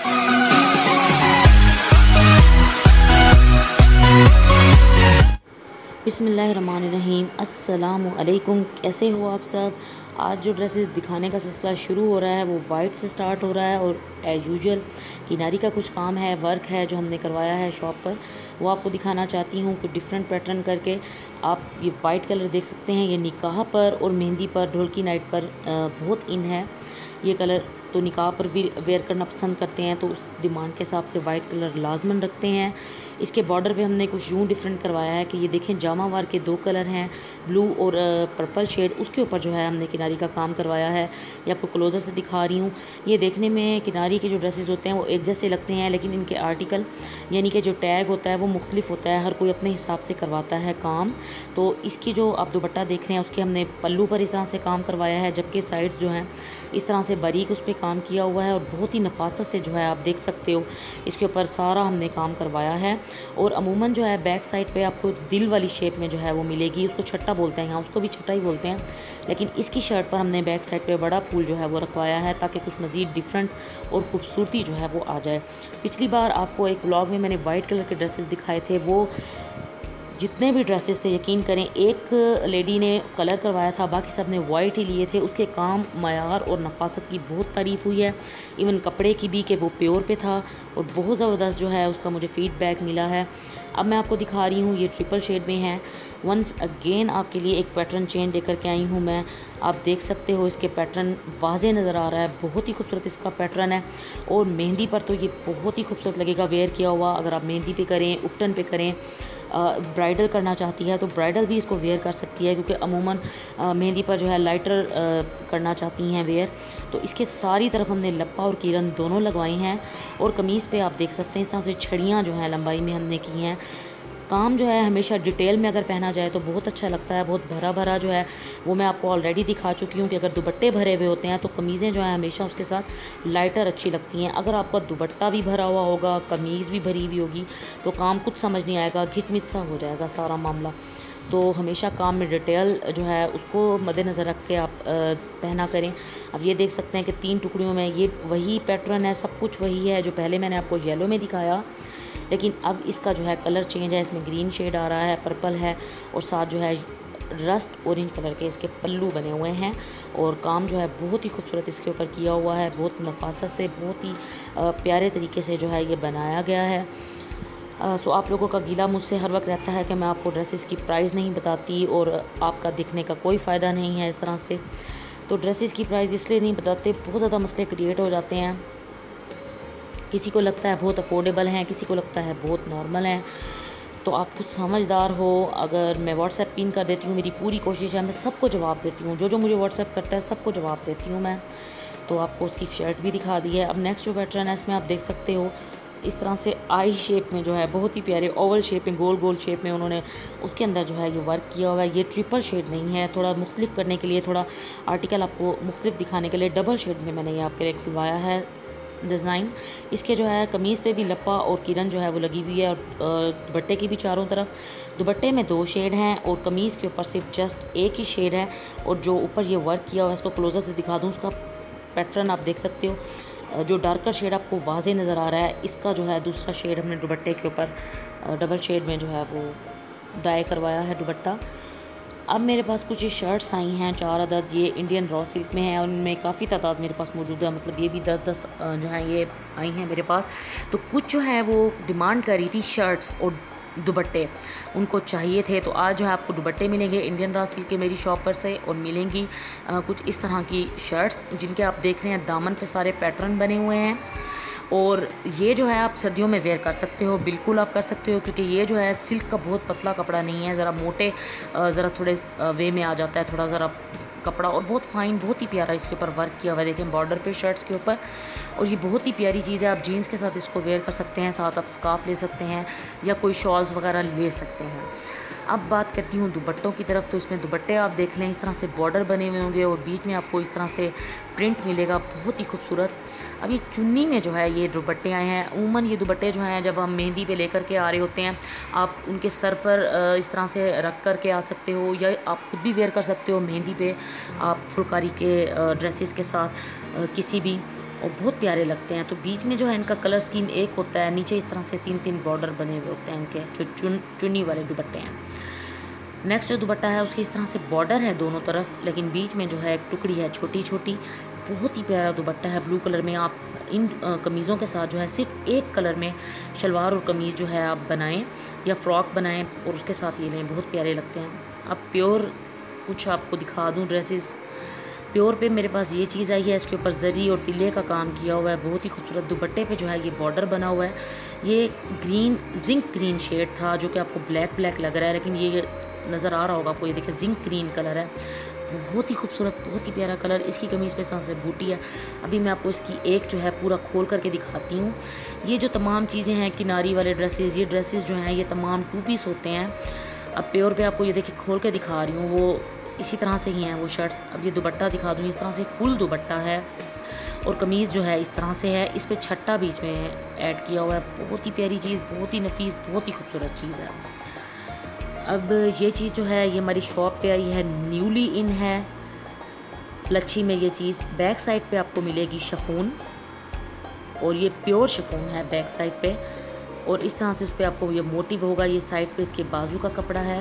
बिस्मिल्लाहिर्रहमानिर्रहीम। अस्सलामुअलैकुम। कैसे हो आप सब। आज जो ड्रेसेस दिखाने का सिलसिला शुरू हो रहा है वो वाइट से स्टार्ट हो रहा है और एज़ यूजुअल किनारी का कुछ काम है, वर्क है जो हमने करवाया है शॉप पर, वो आपको दिखाना चाहती हूँ कुछ डिफरेंट पैटर्न करके। आप ये वाइट कलर देख सकते हैं, ये निकाह पर और मेहंदी पर, ढोल की नाइट पर बहुत इन है ये कलर। तो निकाह पर भी वेयर करना पसंद करते हैं तो उस डिमांड के हिसाब से वाइट कलर लाजमन रखते हैं। इसके बॉर्डर पे हमने कुछ यूँ डिफरेंट करवाया है कि ये देखें जामा वार के दो कलर हैं, ब्लू और पर्पल शेड, उसके ऊपर जो है हमने किनारी का काम करवाया है। ये आपको क्लोज़र से दिखा रही हूँ। ये देखने में किनारी के जो ड्रेसेस होते हैं वो एक जैसे लगते हैं, लेकिन इनके आर्टिकल यानी कि जो टैग होता है वो मुख्तलिफ होता है, हर कोई अपने हिसाब से करवाता है काम। तो इसकी जो आप दुपट्टा देख रहे हैं उसके हमने पल्लू पर इस तरह से काम करवाया है, जबकि साइड्स जो हैं इस तरह से बारीक उस पर काम किया हुआ है और बहुत ही नफासत से जो है आप देख सकते हो इसके ऊपर सारा हमने काम करवाया है। और अमूमन जो है बैक साइड पे आपको दिल वाली शेप में जो है वो मिलेगी, उसको छट्टा बोलते हैं, यहाँ उसको भी छट्टा ही बोलते हैं, लेकिन इसकी शर्ट पर हमने बैक साइड पे बड़ा फूल जो है वो रखवाया है ताकि कुछ मज़ीद डिफरेंट और ख़ूबसूरती जो है वो आ जाए। पिछली बार आपको एक व्लॉग में मैंने वाइट कलर के ड्रेसेस दिखाए थे, वो जितने भी ड्रेसेस थे यकीन करें एक लेडी ने कलर करवाया था, बाकी सब ने वाइट ही लिए थे। उसके काम, मयार और नफासत की बहुत तारीफ़ हुई है, इवन कपड़े की भी कि वो प्योर पे था और बहुत ज़बरदस्त जो है उसका मुझे फ़ीडबैक मिला है। अब मैं आपको दिखा रही हूँ, ये ट्रिपल शेड में है। वंस अगेन आपके लिए एक पैटर्न चेंज लेकर के आई हूँ मैं। आप देख सकते हो इसके पैटर्न वाज़े नज़र आ रहा है, बहुत ही खूबसूरत इसका पैटर्न है और मेहंदी पर तो ये बहुत ही खूबसूरत लगेगा वेयर किया हुआ। अगर आप मेहंदी पे करें, उपटन पे करें, ब्राइडल करना चाहती है तो ब्राइडल भी इसको वेयर कर सकती है, क्योंकि अमूमन मेहंदी पर जो है लाइटर करना चाहती हैं वेयर। तो इसके सारी तरफ हमने लप्पा और किरन दोनों लगवाई हैं और कमीज़ पे आप देख सकते हैं इस तरह से छड़ियाँ जो हैं लंबाई में हमने की हैं। काम जो है हमेशा डिटेल में अगर पहना जाए तो बहुत अच्छा लगता है, बहुत भरा भरा जो है वो मैं आपको ऑलरेडी दिखा चुकी हूँ कि अगर दुपट्टे भरे हुए होते हैं तो कमीज़ें जो है हमेशा उसके साथ लाइटर अच्छी लगती हैं। अगर आपका दुपट्टा भी भरा हुआ होगा, कमीज़ भी भरी हुई होगी तो काम कुछ समझ नहीं आएगा, घिचमिच सा हो जाएगा सारा मामला। तो हमेशा काम में डिटेल जो है उसको मद्देनज़र रख के आप पहना करें। अब ये देख सकते हैं कि 3 टुकड़ियों में ये वही पैटर्न है, सब कुछ वही है जो पहले मैंने आपको येलो में दिखाया, लेकिन अब इसका जो है कलर चेंज है, इसमें ग्रीन शेड आ रहा है, पर्पल है और साथ जो है रस्ट ऑरेंज कलर के इसके पल्लू बने हुए हैं और काम जो है बहुत ही खूबसूरत इसके ऊपर किया हुआ है, बहुत नफासत से, बहुत ही प्यारे तरीके से जो है ये बनाया गया है। सो आप लोगों का गीला मुझसे हर वक्त रहता है कि मैं आपको ड्रेसेस की प्राइस नहीं बताती और आपका दिखने का कोई फ़ायदा नहीं है इस तरह से। तो ड्रेसेस की प्राइस इसलिए नहीं बताते, बहुत ज़्यादा मसले क्रिएट हो जाते हैं। किसी को लगता है बहुत अफोर्डेबल हैं, किसी को लगता है बहुत नॉर्मल हैं। तो आप कुछ समझदार हो, अगर मैं व्हाट्सएप पिन कर देती हूँ, मेरी पूरी कोशिश है मैं सबको जवाब देती हूँ, जो मुझे व्हाट्सएप करता है सबको जवाब देती हूँ मैं। तो आपको उसकी शर्ट भी दिखा दी है। अब नेक्स्ट जो पैटर्न है इसमें आप देख सकते हो इस तरह से आई शेप में जो है बहुत ही प्यारे ओवल शेप में, गोल गोल शेप में उन्होंने उसके अंदर जो है ये वर्क किया हुआ है। ये ट्रिपल शेड नहीं है, थोड़ा मुख्तलिफ करने के लिए, थोड़ा आर्टिकल आपको मुख्तलिफ दिखाने के लिए डबल शेड में मैंने ये आपके लिए खुलवाया है डिज़ाइन। इसके जो है कमीज़ पे भी लप्पा और किरन जो है वो लगी हुई है और दुपट्टे की भी चारों तरफ। दुपट्टे में 2 शेड हैं और कमीज़ के ऊपर सिर्फ जस्ट एक ही शेड है और जो ऊपर ये वर्क किया हुआ है इसको क्लोजर से दिखा दूँ, उसका पैटर्न आप देख सकते हो। जो डार्कर शेड आपको वाज़े नज़र आ रहा है इसका जो है दूसरा शेड हमने दुपट्टे के ऊपर डबल शेड में जो है वो डाई करवाया है दुपट्टा। अब मेरे पास कुछ ये शर्ट्स आई हैं 4 अदद, ये इंडियन रॉ सिल्क में है और उनमें काफ़ी तादाद मेरे पास मौजूद है, मतलब ये भी 10-10 जो है ये आई हैं मेरे पास। तो कुछ जो है वो डिमांड कर रही थी शर्ट्स और दुपट्टे, उनको चाहिए थे, तो आज जो है आपको दुपट्टे मिलेंगे इंडियन रॉ सिल्क के मेरी शॉप पर से और मिलेंगी कुछ इस तरह की शर्ट्स जिनके आप देख रहे हैं दामन पे सारे पैटर्न बने हुए हैं। और ये जो है आप सर्दियों में वेयर कर सकते हो, बिल्कुल आप कर सकते हो, क्योंकि ये जो है सिल्क का बहुत पतला कपड़ा नहीं है, ज़रा मोटे ज़रा थोड़े वे में आ जाता है थोड़ा ज़रा कपड़ा, और बहुत फ़ाइन, बहुत ही प्यारा इसके ऊपर वर्क किया हुआ है, देखें बॉर्डर पे शर्ट्स के ऊपर। और ये बहुत ही प्यारी चीज़ है, आप जीन्स के साथ इसको वेयर कर सकते हैं, साथ आप स्कार्फ ले सकते हैं या कोई शॉल्स वगैरह ले सकते हैं। अब बात करती हूँ दुपट्टों की तरफ। तो इसमें दुपट्टे आप देख लें इस तरह से बॉर्डर बने हुए होंगे और बीच में आपको इस तरह से प्रिंट मिलेगा, बहुत ही खूबसूरत। अब ये चुन्नी में जो है ये दुपट्टे आए हैं। उमूमन ये दुपट्टे जो हैं जब हम मेहंदी पे लेकर के आ रहे होते हैं, आप उनके सर पर इस तरह से रख कर के आ सकते हो या आप खुद भी वेयर कर सकते हो मेहंदी पे, आप फुलकारी के ड्रेसेस के साथ किसी भी। और बहुत प्यारे लगते हैं। तो बीच में जो है इनका कलर स्कीम एक होता है, नीचे इस तरह से 3-3 बॉर्डर बने हुए होते हैं इनके, जो चुन्नी वाले दुपट्टे हैं। नेक्स्ट जो दुपट्टा है उसकी इस तरह से बॉर्डर है दोनों तरफ, लेकिन बीच में जो है एक टुकड़ी है छोटी छोटी। बहुत ही प्यारा दुपट्टा है ब्लू कलर में। आप इन कमीज़ों के साथ जो है सिर्फ एक कलर में शलवार और कमीज़ जो है आप बनाएं या फ्रॉक बनाएं और उसके साथ ये लें, बहुत प्यारे लगते हैं। अब प्योर कुछ आपको दिखा दूँ ड्रेसेस। प्योर पे मेरे पास ये चीज़ आई है, इसके ऊपर जरी और तिल्ले का काम किया हुआ है, बहुत ही खूबसूरत। दुपट्टे पे जो है ये बॉर्डर बना हुआ है। ये ग्रीन जिंक ग्रीन शेड था जो कि आपको ब्लैक ब्लैक लग रहा है, लेकिन ये नज़र आ रहा होगा आपको, ये देखिए जिंक ग्रीन कलर है, बहुत ही खूबसूरत, बहुत ही प्यारा कलर। इसकी कमीज़ पे इस तरह से बूटी है। अभी मैं आपको इसकी एक जो है पूरा खोल करके दिखाती हूँ। ये जो तमाम चीज़ें हैं किनारी वाले ड्रेसेस, ये ड्रेसेस जो हैं ये तमाम 2 पीस होते हैं। अब प्योर पे आपको ये देखिए खोल के दिखा रही हूँ, वो इसी तरह से ही हैं वो शर्ट्स। अब ये दुपट्टा दिखा दूँ, इस तरह से फुल दुपट्टा है और कमीज़ जो है इस तरह से है, इस पर छट्टा बीच में ऐड किया हुआ है। बहुत ही प्यारी चीज़, बहुत ही नफीस, बहुत ही खूबसूरत चीज़ है। अब ये चीज़ जो है ये हमारी शॉप पे आई है, न्यूली इन है लच्छी में ये चीज़। बैक साइड पे आपको मिलेगी शिफॉन और ये प्योर शिफॉन है बैक साइड पे, और इस तरह से उस पर आपको ये मोटिव होगा। ये साइड पे इसके बाजू का कपड़ा है।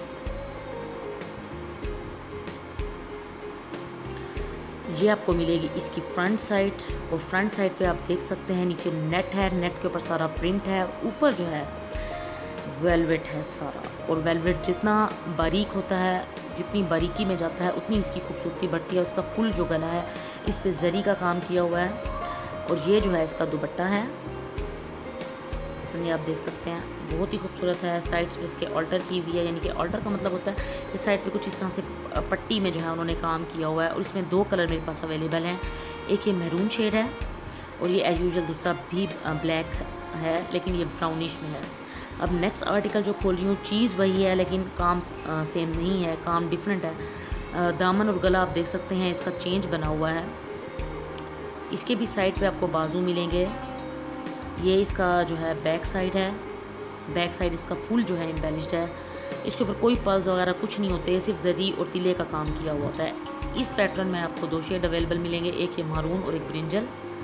ये आपको मिलेगी इसकी फ्रंट साइड, और फ्रंट साइड पे आप देख सकते हैं नीचे नेट है, नेट के ऊपर सारा प्रिंट है, ऊपर जो है वेलवेट है सारा। और वेलवेट जितना बारीक होता है, जितनी बारीकी में जाता है उतनी इसकी खूबसूरती बढ़ती है। उसका फुल जो गला है इस पे जरी का काम किया हुआ है, और ये जो है इसका दुपट्टा है, ये आप देख सकते हैं, बहुत ही खूबसूरत है। साइड्स पे इसके ऑल्टर की हुई है, यानी कि ऑल्टर का मतलब होता है इस साइड पे कुछ इस तरह से पट्टी में जो है उन्होंने काम किया हुआ है। और इसमें 2 कलर मेरे पास अवेलेबल हैं, एक ये मैरून शेड है और ये एज यूजुअल दूसरा भी ब्लैक है, लेकिन ये ब्राउनिश में है। अब नेक्स्ट आर्टिकल जो खोल रही हूँ, चीज़ वही है लेकिन काम सेम नहीं है, काम डिफरेंट है। दामन और गला आप देख सकते हैं इसका चेंज बना हुआ है। इसके भी साइड पे आपको बाजू मिलेंगे। ये इसका जो है बैक साइड है, बैक साइड इसका फुल जो है एम्बेलिश्ड है। इसके ऊपर कोई पर्ल्स वगैरह कुछ नहीं होते, सिर्फ जरी और तिले का काम किया हुआ होता है। इस पैटर्न में आपको 2 शेड अवेलेबल मिलेंगे, एक ये मारून और एक ब्रिंजल।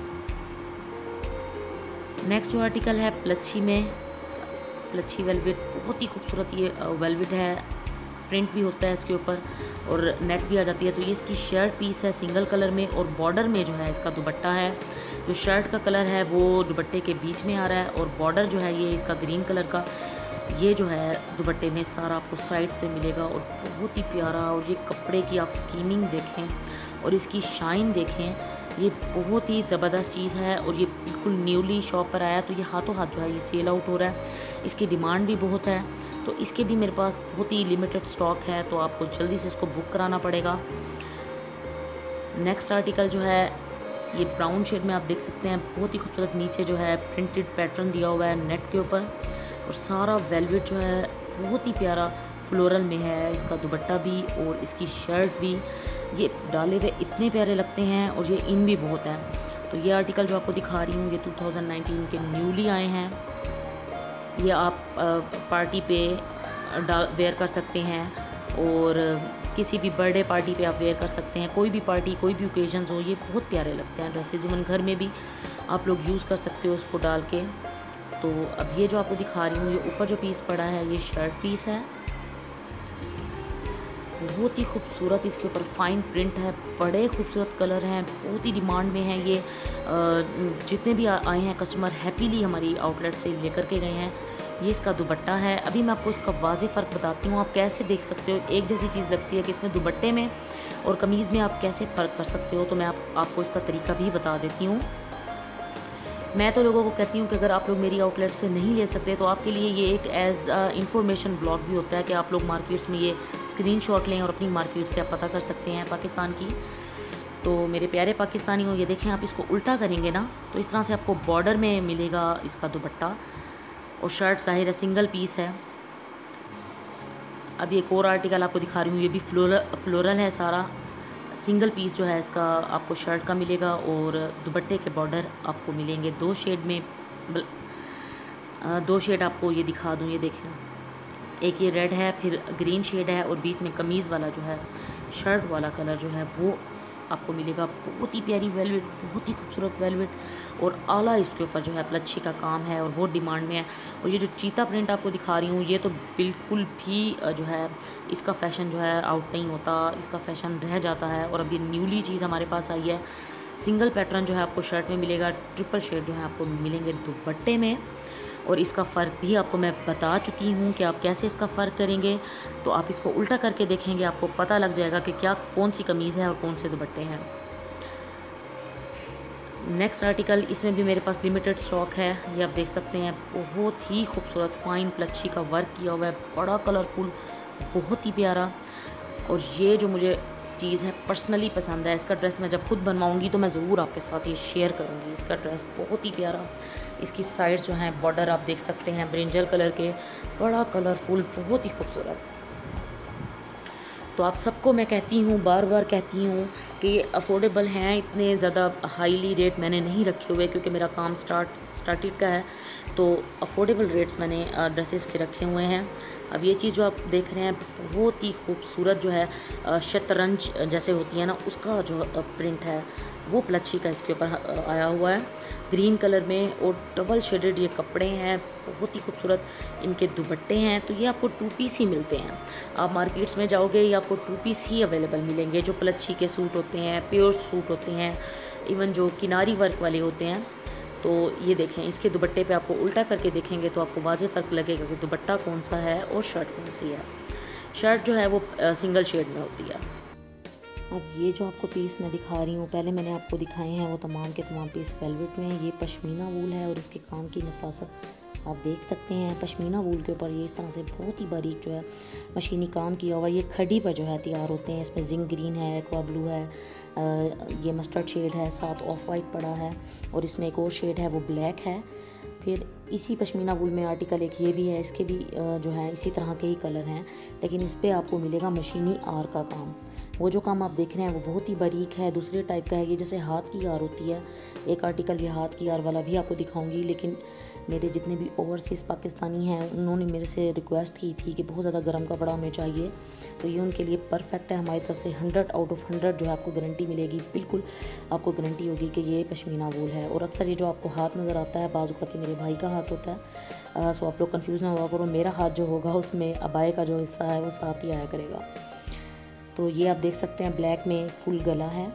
नेक्स्ट जो आर्टिकल है प्लच्छी में, प्लच्छी वेलवेट, बहुत ही खूबसूरत ये वेलवेट है, प्रिंट भी होता है इसके ऊपर और नेट भी आ जाती है। तो ये इसकी शर्ट पीस है सिंगल कलर में, और बॉर्डर में जो है इसका दुपट्टा है। जो शर्ट का कलर है वो दुपट्टे के बीच में आ रहा है, और बॉर्डर जो है ये इसका ग्रीन कलर का, ये जो है दुपट्टे में सारा आपको साइड्स पे मिलेगा। और बहुत ही प्यारा, और ये कपड़े की आप स्कीमिंग देखें और इसकी शाइन देखें, ये बहुत ही ज़बरदस्त चीज़ है। और ये बिल्कुल न्यूली शॉप पर आया, तो ये हाथों हाथ जो है ये सेल आउट हो रहा है। इसकी डिमांड भी बहुत है, तो इसके भी मेरे पास बहुत ही लिमिटेड स्टॉक है, तो आपको जल्दी से इसको बुक कराना पड़ेगा। नेक्स्ट आर्टिकल जो है ये ब्राउन शेड में आप देख सकते हैं, बहुत ही खूबसूरत नीचे जो है प्रिंटेड पैटर्न दिया हुआ है नेट के ऊपर, और सारा वेलवेट जो है बहुत ही प्यारा फ्लोरल में है। इसका दुपट्टा भी और इसकी शर्ट भी, ये डाले हुए इतने प्यारे लगते हैं, और ये इन भी बहुत है। तो ये आर्टिकल जो आपको दिखा रही हूँ ये 2019 के न्यूली आए हैं। ये आप पार्टी पे वेयर कर सकते हैं, और किसी भी बर्थडे पार्टी पे आप वेयर कर सकते हैं। कोई भी पार्टी, कोई भी ओकेजन्स हो, ये बहुत प्यारे लगते हैं ड्रेसेस। इवन घर में भी आप लोग यूज़ कर सकते हो उसको डाल के। तो अब ये जो आपको दिखा रही हूँ, ये ऊपर जो पीस पड़ा है ये शर्ट पीस है, बहुत ही खूबसूरत। इसके ऊपर फाइन प्रिंट है, बड़े खूबसूरत कलर हैं, बहुत ही डिमांड में है ये। जितने भी आए हैं कस्टमर हैप्पीली हमारी आउटलेट से लेकर के गए हैं। ये इसका दुपट्टा है। अभी मैं आपको इसका वाज़ेह फ़र्क बताती हूँ, आप कैसे देख सकते हो। एक जैसी चीज़ लगती है कि इसमें दुपट्टे में और कमीज़ में आप कैसे फ़र्क कर सकते हो, तो मैं आपको इसका तरीका भी बता देती हूँ। मैं तो लोगों को कहती हूँ कि अगर आप लोग मेरी आउटलेट से नहीं ले सकते तो आपके लिए ये एक एज इंफॉर्मेशन ब्लॉग भी होता है कि आप लोग मार्केट्स में ये स्क्रीनशॉट लें और अपनी मार्केट से आप पता कर सकते हैं पाकिस्तान की। तो मेरे प्यारे पाकिस्तानी हो, ये देखें, आप इसको उल्टा करेंगे ना तो इस तरह से आपको बॉर्डर में मिलेगा इसका दुपट्टा, और शर्ट ज़ाहिर है सिंगल पीस है। अब एक और आर्टिकल आपको दिखा रही हूँ, ये भी फ्लोरल है सारा, सिंगल पीस जो है इसका आपको शर्ट का मिलेगा, और दुपट्टे के बॉर्डर आपको मिलेंगे 2 शेड में। 2 शेड आपको ये दिखा दूँ, ये देखें, एक ये रेड है, फिर ग्रीन शेड है, और बीच में कमीज़ वाला जो है शर्ट वाला कलर जो है वो आपको मिलेगा बहुत ही प्यारी वेलवेट, बहुत ही खूबसूरत वेलवेट, और आला इसके ऊपर जो है प्लच्छी का काम है और बहुत डिमांड में है। और ये जो चीता प्रिंट आपको दिखा रही हूँ ये तो बिल्कुल भी जो है इसका फ़ैशन जो है आउट नहीं होता, इसका फ़ैशन रह जाता है। और अब ये न्यूली चीज़ हमारे पास आई है। सिंगल पैटर्न जो है आपको शर्ट में मिलेगा, ट्रिपल शेड जो है आपको मिलेंगे दुपट्टे में। और इसका फ़र्क भी आपको मैं बता चुकी हूँ कि आप कैसे इसका फ़र्क करेंगे। तो आप इसको उल्टा करके देखेंगे, आपको पता लग जाएगा कि क्या कौन सी कमीज़ है और कौन से दुपट्टे हैं। नेक्स्ट आर्टिकल, इसमें भी मेरे पास लिमिटेड स्टॉक है। ये आप देख सकते हैं, बहुत ही खूबसूरत फाइन प्लच्छी का वर्क किया हुआ है, बड़ा कलरफुल, बहुत ही प्यारा। और ये जो मुझे चीज़ है पर्सनली पसंद है, इसका ड्रेस मैं जब खुद बनवाऊंगी तो मैं ज़रूर आपके साथ ये शेयर करूंगी। इसका ड्रेस बहुत ही प्यारा, इसकी साइड्स जो हैं बॉर्डर आप देख सकते हैं ब्रिंजल कलर के, बड़ा कलरफुल, बहुत ही खूबसूरत। तो आप सबको मैं कहती हूँ, बार बार कहती हूँ कि ये अफोर्डेबल हैं, इतने ज़्यादा हाईली रेट मैंने नहीं रखे हुए क्योंकि मेरा काम स्टार्टेड का है, तो अफोर्डेबल रेट्स मैंने ड्रेसेस के रखे हुए हैं। अब ये चीज़ जो आप देख रहे हैं बहुत ही खूबसूरत जो है शतरंज जैसे होती है ना, उसका जो प्रिंट है वो प्लच्छी का इसके ऊपर आया हुआ है ग्रीन कलर में, और डबल शेडेड ये कपड़े हैं, बहुत ही खूबसूरत इनके दुपट्टे हैं। तो ये आपको 2 पीस ही मिलते हैं, आप मार्केट्स में जाओगे ये आपको 2 पीस ही अवेलेबल मिलेंगे। जो प्लच्छी के सूट होते हैं, प्योर सूट होते हैं, इवन जो किनारी वर्क वाले होते हैं। तो ये देखें, इसके दुपट्टे पे आपको उल्टा करके देखेंगे तो आपको वाज़ेह फ़र्क लगेगा कि दुपट्टा कौन सा है और शर्ट कौन सी है। शर्ट जो है वो सिंगल शेड में होती है। अब ये जो आपको पीस मैं दिखा रही हूँ, पहले मैंने आपको दिखाए हैं वो तमाम के तमाम पीस वेलवेट में। ये पश्मीना वूल है और इसके काम की नफासत आप देख सकते हैं। पश्मीना वूल के ऊपर ये इस तरह से बहुत ही बारीक जो है मशीनी काम किया हुआ, ये खड़ी पर जो है तैयार होते हैं। इसमें जिंक ग्रीन है, एक्वा ब्लू है, ये मस्टर्ड शेड है, साथ ऑफ वाइट पड़ा है, और इसमें एक और शेड है वो ब्लैक है। फिर इसी पश्मीना वूल में आर्टिकल एक ये भी है, इसके भी जो है इसी तरह के ही कलर हैं, लेकिन इस पर आपको मिलेगा मशीनी आर का काम। वो जो काम आप देख रहे हैं वो बहुत ही बारीक है, दूसरे टाइप का है, ये जैसे हाथ की आर होती है। एक आर्टिकल ये हाथ की आर वाला भी आपको दिखाऊंगी, लेकिन मेरे जितने भी ओवरसीज़ पाकिस्तानी हैं उन्होंने मेरे से रिक्वेस्ट की थी कि बहुत ज़्यादा गर्म कपड़ा हमें चाहिए, तो ये उनके लिए परफेक्ट है। हमारी तरफ से 100 आउट ऑफ 100 जो है आपको गारंटी मिलेगी, बिल्कुल आपको गारंटी होगी कि ये पश्मीना वूल है। और अक्सर ये जो आपको हाथ नज़र आता है बाजू का मेरे भाई का हाथ होता है, सो आप लोग कंफ्यूज ना हुआ करो, मेरा हाथ जो होगा उसमें अबाए का जो हिस्सा है वो साथ ही आया करेगा। तो ये आप देख सकते हैं ब्लैक में फुल गला है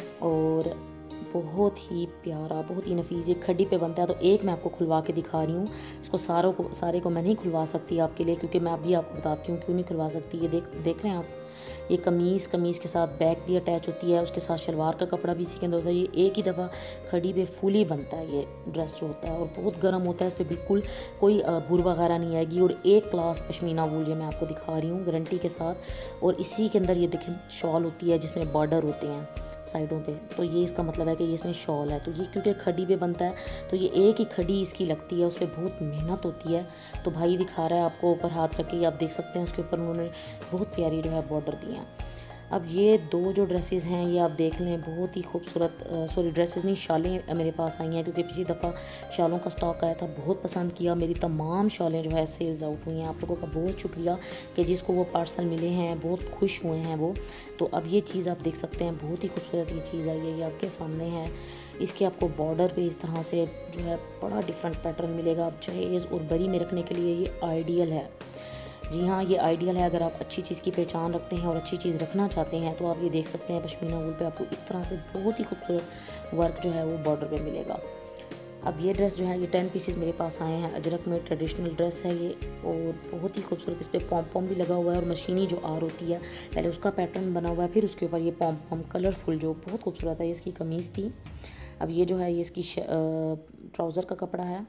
और बहुत ही प्यारा, बहुत ही नफीस, ये खड्डी पे बनता है। तो एक मैं आपको खुलवा के दिखा रही हूँ, इसको सारे को मैं नहीं खुलवा सकती आपके लिए, क्योंकि मैं अभी आपको बताती हूँ क्यों नहीं खुलवा सकती। ये देख रहे हैं आप, ये कमीज़ के साथ बैक भी अटैच होती है, उसके साथ शलवार का कपड़ा भी इसी के अंदर होता है। ये एक ही दफ़ा खड़ी पे फुली बनता है ये ड्रेस जो होता है, और बहुत गर्म होता है, इस पर बिल्कुल कोई भूर वगैरह नहीं आएगी। और एक क्लास पश्मीना वूल ये मैं आपको दिखा रही हूँ गारंटी के साथ। और इसी के अंदर ये देखें शॉल होती है जिसमें बॉर्डर होते हैं साइडों पे, तो ये इसका मतलब है कि ये इसमें शॉल है। तो ये क्योंकि खड़ी पे बनता है तो ये एक ही खड़ी इसकी लगती है, उस पर बहुत मेहनत होती है। तो भाई दिखा रहा है आपको ऊपर हाथ रख के, आप देख सकते हैं उसके ऊपर उन्होंने बहुत प्यारी जो है बॉर्डर दिए हैं। अब ये 2 जो ड्रेसेस हैं ये आप देख लें, बहुत ही खूबसूरत, सॉरी ड्रेसेस नहीं, शालें मेरे पास आई हैं, क्योंकि पिछली दफ़ा शालों का स्टॉक आया था, बहुत पसंद किया। मेरी तमाम शालें जो है सेल्स आउट हुई हैं। आप लोगों का बहुत शुक्रिया कि जिसको वो पार्सल मिले हैं बहुत खुश हुए हैं वो। तो अब ये चीज़ आप देख सकते हैं, बहुत ही खूबसूरत ये चीज़ आई है, ये आपके सामने है। इसके आपको बॉर्डर पे इस तरह से जो है बड़ा डिफरेंट पैटर्न मिलेगा। आप जहेज़ और बरी में रखने के लिए ये आइडियल है। जी हाँ, ये आइडियल है। अगर आप अच्छी चीज़ की पहचान रखते हैं और अच्छी चीज़ रखना चाहते हैं तो आप ये देख सकते हैं पश्मीना वूल पे आपको इस तरह से बहुत ही खूबसूरत वर्क जो है वो बॉर्डर पे मिलेगा। अब ये ड्रेस जो है ये 10 पीसेस मेरे पास आए हैं, अजरक में ट्रेडिशनल ड्रेस है ये, और बहुत ही खूबसूरत, इस पर पॉम भी लगा हुआ है, और मशीनी जो आर होती है पहले उसका पैटर्न बना हुआ है, फिर उसके ऊपर ये पॉम कलरफुल जो बहुत खूबसूरत है। ये इसकी कमीज़ थी। अब ये जो है ये इसकी ट्राउज़र का कपड़ा है।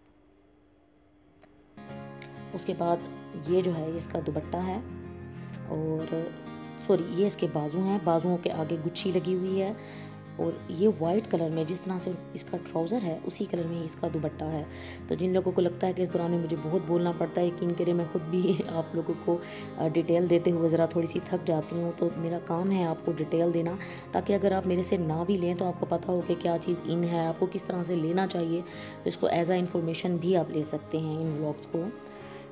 उसके बाद ये जो है इसका दुपट्टा है, और सॉरी ये इसके बाजू हैं, बाजुओं के आगे गुच्छी लगी हुई है, और ये वाइट कलर में जिस तरह से इसका ट्राउज़र है उसी कलर में इसका दुपट्टा है। तो जिन लोगों को लगता है कि इस दौरान में मुझे बहुत बोलना पड़ता है, यकीन करें मैं खुद भी आप लोगों को डिटेल देते हुए ज़रा थोड़ी सी थक जाती हूँ। तो मेरा काम है आपको डिटेल देना, ताकि अगर आप मेरे से ना भी लें तो आपको पता हो कि क्या चीज़ इन है, आपको किस तरह से लेना चाहिए, तो इसको एज आ इंफॉर्मेशन भी आप ले सकते हैं इन व्लॉग्स को।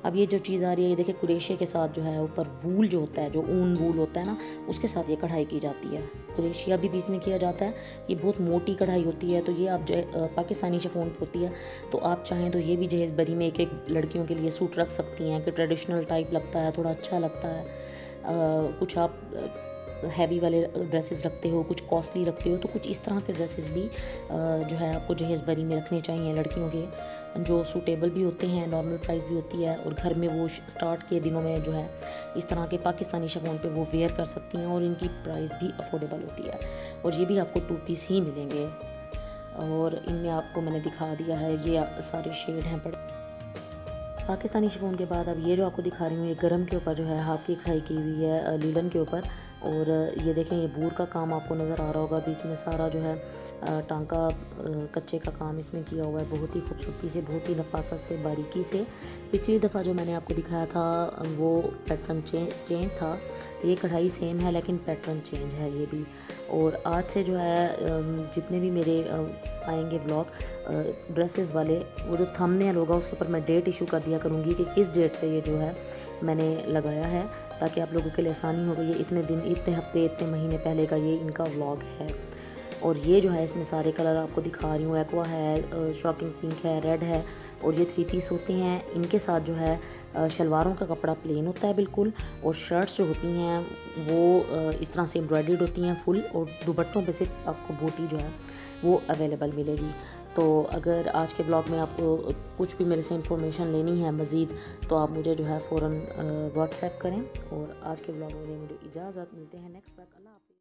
अब ये जो चीज़ आ रही है, ये देखिए कुरेशे के साथ जो है ऊपर वूल जो होता है, जो ऊन वूल होता है ना, उसके साथ ये कढ़ाई की जाती है। कुरेशिया भी बीच में किया जाता है। ये बहुत मोटी कढ़ाई होती है, तो ये आप जो पाकिस्तानी शिफॉन पे होती है, तो आप चाहें तो ये भी जहेज़ बरी में एक एक लड़कियों के लिए सूट रख सकती हैं कि ट्रेडिशनल टाइप लगता है, थोड़ा अच्छा लगता है। कुछ आप हैवी वाले ड्रेसेस रखते हो, कुछ कॉस्टली रखते हो, तो कुछ इस तरह के ड्रेसेस भी जो है आपको जहेज़ बरी में रखने चाहिए लड़कियों के, जो सूटेबल भी होते हैं, नॉर्मल प्राइस भी होती है, और घर में वो स्टार्ट के दिनों में जो है इस तरह के पाकिस्तानी शिफॉन पे वो वेयर कर सकती हैं, और इनकी प्राइस भी अफोर्डेबल होती है। और ये भी आपको 2 पीस ही मिलेंगे, और इनमें आपको मैंने दिखा दिया है, ये सारे शेड हैं। पाकिस्तानी शिफॉन के बाद अब ये जो आपको दिखा रही हूँ, ये गरम के ऊपर जो है हाथ की कढ़ाई की हुई है लीलन के ऊपर। और ये देखें, ये बूर का काम आपको नज़र आ रहा होगा, बीच में सारा जो है टांका कच्चे का काम इसमें किया हुआ है, बहुत ही खूबसूरती से, बहुत ही नफासत से, बारीकी से। पिछली दफ़ा जो मैंने आपको दिखाया था वो पैटर्न चेंज था, ये कढ़ाई सेम है लेकिन पैटर्न चेंज है ये भी। और आज से जो है जितने भी मेरे आएंगे ब्लॉग ड्रेसेस वाले, वो जो थंबनेल होगा उसके ऊपर मैं डेट इशू कर दिया करूँगी कि किस डेट पे ये जो है मैंने लगाया है, ताकि आप लोगों के लिए आसानी हो गई। ये इतने दिन, इतने हफ्ते, इतने महीने पहले का ये इनका व्लॉग है। और ये जो है इसमें सारे कलर आपको दिखा रही हूँ, एक्वा है, शॉकिंग पिंक है, रेड है, और ये 3 पीस होते हैं। इनके साथ जो है शलवारों का कपड़ा प्लेन होता है बिल्कुल, और शर्ट्स जो होती हैं वो इस तरह से एम्ब्रॉयडर्ड होती हैं फुल, और दुपट्टों पे सिर्फ आपको बूटी जो है वो अवेलेबल मिलेगी। तो अगर आज के ब्लॉग में आपको कुछ भी मेरे से इन्फॉर्मेशन लेनी है मज़ीद, तो आप मुझे जो है फ़ौरन व्हाट्सएप करें। और आज के ब्लॉग में मुझे इजाज़त, मिलते हैं नेक्स्ट ब्लॉग। अल्लाह हाफ़िज़।